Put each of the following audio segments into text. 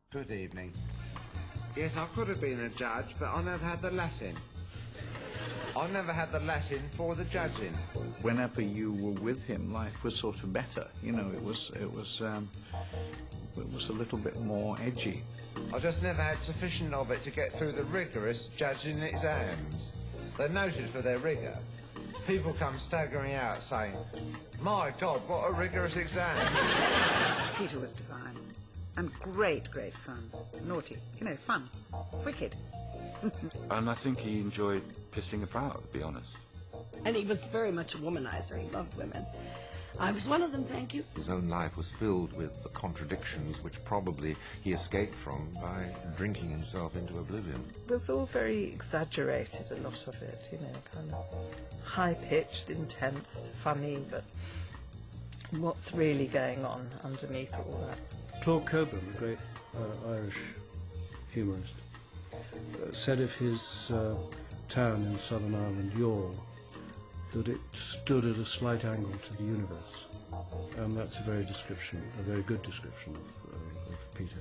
Good evening. Yes, I could have been a judge, but I never had the Latin. I never had the Latin for the judging. Whenever you were with him, life was sort of better. You know, it was a little bit more edgy. I just never had sufficient of it to get through the rigorous judging exams. They're noted for their rigour. People come staggering out saying, "My God, what a rigorous exam." Peter was divine. And great, great fun. Naughty. You know, fun. Wicked. And I think he enjoyed pissing about, to be honest. And he was very much a womanizer. He loved women. I was one of them, thank you. His own life was filled with the contradictions which probably he escaped from by drinking himself into oblivion. It was all very exaggerated, a lot of it, you know, kind of high-pitched, intense, funny, but what's really going on underneath all that? Claude Coburn, the great Irish humorist, said of his town in Southern Ireland, Youghal, that it stood at a slight angle to the universe. And that's a very good description of Peter.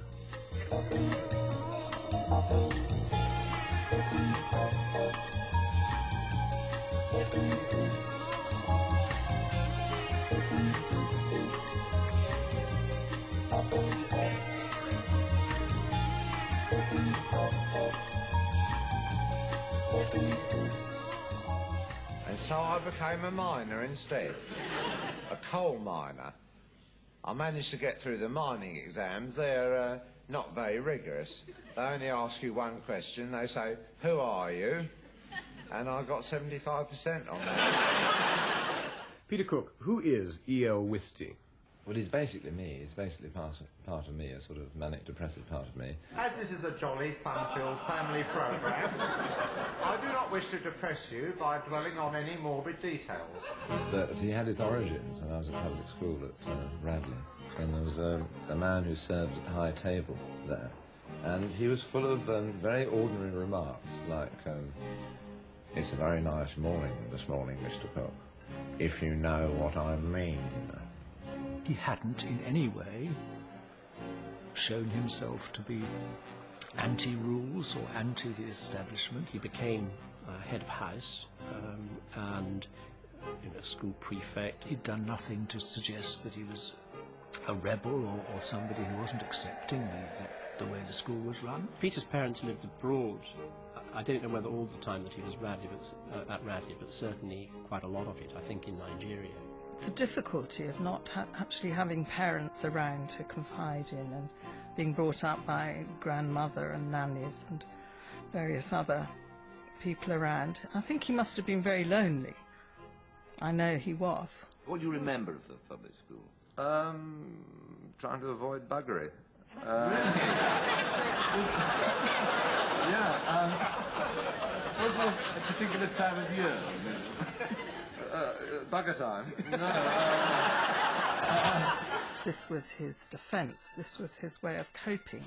And so I became a miner instead, a coal miner. I managed to get through the mining exams. They're not very rigorous. They only ask you one question. They say, "Who are you?" And I got 75% on that. Peter Cook, who is E.L. Whisty? Well, he's basically me. He's basically part of me, a sort of manic-depressive part of me. As this is a jolly, fun-filled family programme, I do not wish to depress you by dwelling on any morbid details. But he had his origins when I was at public school at Radley, and there was a man who served at a high table there, and he was full of very ordinary remarks, like, "It's a very nice morning this morning, Mr. Cook, if you know what I mean." He hadn't in any way shown himself to be anti-rules or anti the establishment. He became head of house and school prefect. He'd done nothing to suggest that he was a rebel or somebody who wasn't accepting the way the school was run. Peter's parents lived abroad. I don't know whether all the time that he was at Radley, but certainly quite a lot of it, I think, in Nigeria. The difficulty of not actually having parents around to confide in and being brought up by grandmother and nannies and various other people around. I think he must have been very lonely. I know he was. What do you remember of the public school? Trying to avoid buggery. Was there a particular time of year? Bugger time? No. This was his defence. This was his way of coping.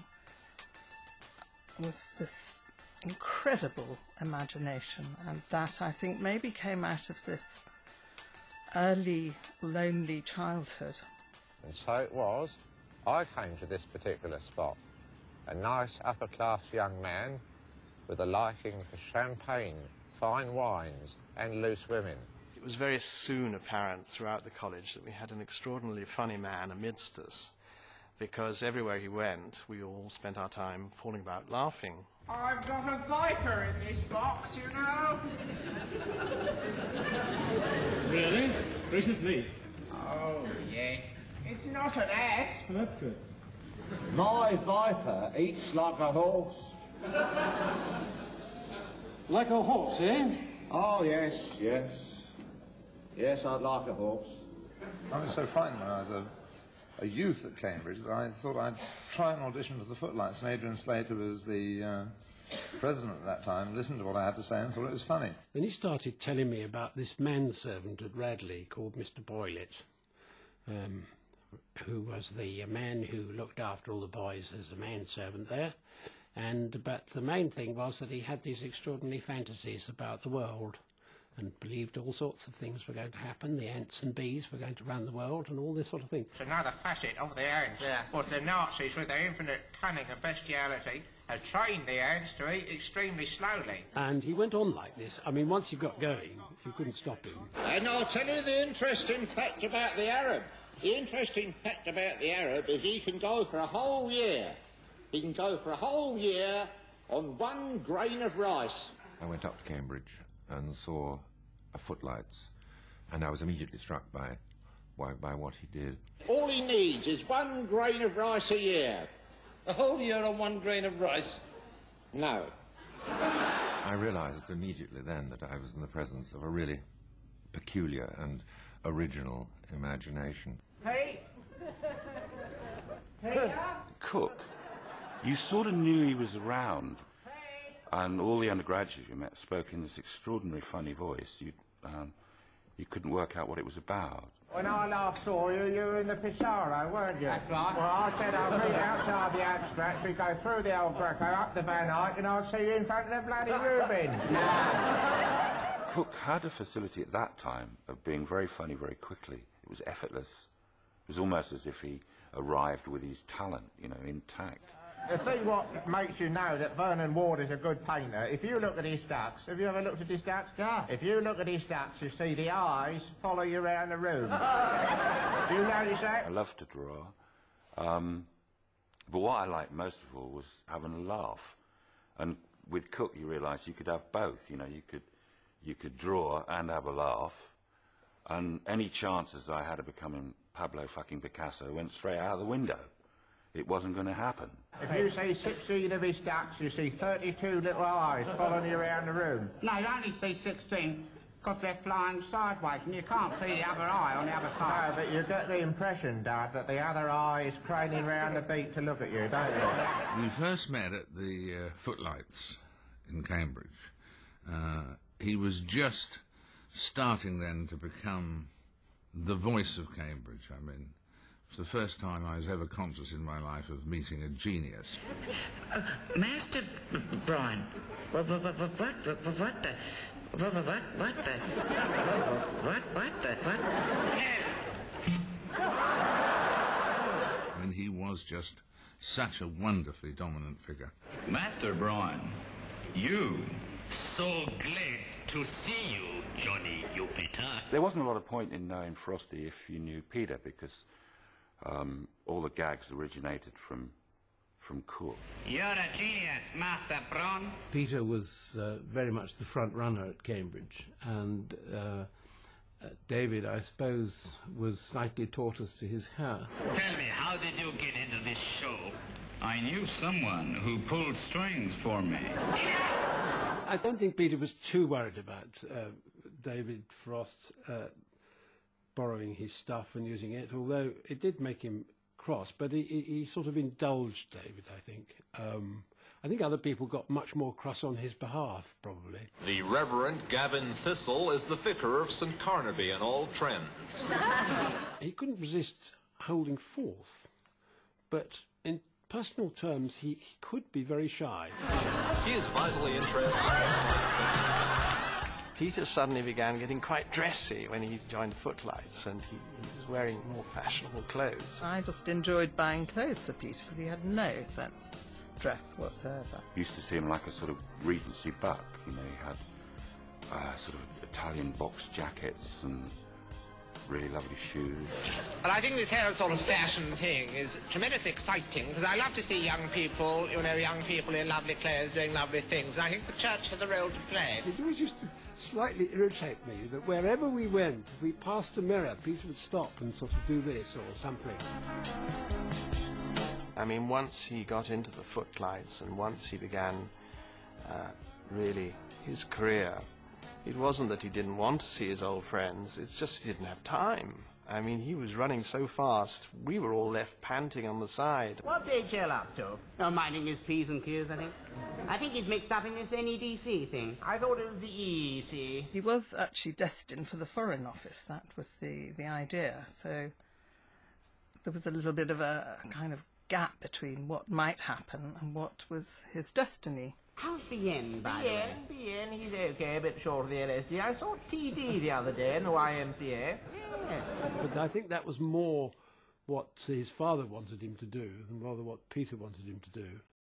Was this incredible imagination, and that, I think, maybe came out of this early, lonely childhood. And so it was. I came to this particular spot, a nice upper-class young man with a liking for champagne, fine wines and loose women. It was very soon apparent throughout the college that we had an extraordinarily funny man amidst us, because everywhere he went, we all spent our time falling about laughing. I've got a viper in this box, you know. Really? Gracious me. Oh, yes. It's not an S. Well, that's good. My viper eats like a horse. Like a horse, eh? Oh, yes, yes. Yes, I'd like a horse. I was so frightened when I was a youth at Cambridge that I thought I'd try an audition for the Footlights, and Adrian Slater was the president at that time, listened to what I had to say and thought it was funny. Then he started telling me about this manservant at Radley called Mr. Boylett, who was the man who looked after all the boys as a manservant there. But the main thing was that he had these extraordinary fantasies about the world, and believed all sorts of things were going to happen. The ants and bees were going to run the world and all this sort of thing. It's another facet of the ants. Yeah. But the Nazis, with their infinite cunning and bestiality, have trained the ants to eat extremely slowly. And he went on like this. I mean, once he got going, you couldn't stop him. And I'll tell you the interesting fact about the Arab. The interesting fact about the Arab is he can go for a whole year. He can go for a whole year on 1 grain of rice. I went up to Cambridge and saw a Footlights, and I was immediately struck by what he did. All he needs is 1 grain of rice a year. A whole year on 1 grain of rice? No. I realised immediately then that I was in the presence of a really peculiar and original imagination. Hey! Hey! Cook, you sort of knew he was around, and all the undergraduates you met spoke in this extraordinary funny voice. You couldn't work out what it was about. When I last saw you, you were in the Pissarro, weren't you? That's right. Well, I said I'll meet outside the Abstracts, we go through the Old Greco, up the Van Eyck, and I'll see you in front of the bloody Rubens. Cook had a facility at that time of being very funny very quickly. It was effortless. It was almost as if he arrived with his talent, you know, intact. The thing what makes you know that Vernon Ward is a good painter, if you look at his ducks, have you ever looked at his ducks? Yeah. If you look at his ducks, you see the eyes follow you around the room. Do you notice that? I love to draw. But what I liked most of all was having a laugh. And with Cook, you realise you could have both. You know, you could draw and have a laugh. And any chances I had of becoming Pablo fucking Picasso went straight out of the window. It wasn't going to happen. If you see 16 of his ducks, you see 32 little eyes following you around the room. No, you only see 16 because they're flying sideways and you can't see the other eye on the other side. No, but you get the impression, Dad, that the other eye is craning round the beak to look at you, don't you? We first met at the Footlights in Cambridge. He was just starting then to become the voice of Cambridge. I mean, it was the first time I was ever conscious in my life of meeting a genius. Master Brian, what the... I mean, he was just such a wonderfully dominant figure. Master Brian, you, so glad to see you, Johnny Jupiter. There wasn't a lot of point in knowing Frosty if you knew Peter, because all the gags originated from Cook. You're a genius, Master Braun. Peter was very much the front runner at Cambridge, and David, I suppose, was slightly tortoise to his hair. Tell me, how did you get into this show? I knew someone who pulled strings for me. I don't think Peter was too worried about David Frost borrowing his stuff and using it, although it did make him cross, but he sort of indulged David, I think. I think other people got much more cross on his behalf, probably. The Reverend Gavin Thistle is the vicar of St Carnaby in all trends. He couldn't resist holding forth, but in personal terms, he could be very shy. He is vitally interested. Peter suddenly began getting quite dressy when he joined Footlights, and he was wearing more fashionable clothes. I just enjoyed buying clothes for Peter because he had no sense of dress whatsoever. Used to see him like a sort of Regency buck, you know, he had sort of Italian box jackets and really lovely shoes. But I think this whole sort of fashion thing is tremendously exciting, because I love to see young people, young people in lovely clothes doing lovely things, and I think the church has a role to play. It always used to slightly irritate me that wherever we went, if we passed a mirror, Peter would stop and sort of do this or something. I mean, once he got into the Footlights and once he began really his career, it wasn't that he didn't want to see his old friends, it's just he didn't have time. I mean, he was running so fast, we were all left panting on the side. What's H.L. up to? Oh, minding his P's and Q's, I think. I think he's mixed up in this NEDC thing. I thought it was the EEC. He was actually destined for the Foreign Office, that was the idea, so there was a little bit of a kind of gap between what might happen and what was his destiny. How's BN, by the way? BN, he's okay, a bit short of the LSD. I saw TD the other day in the YMCA. Yeah. But I think that was more what his father wanted him to do than rather what Peter wanted him to do.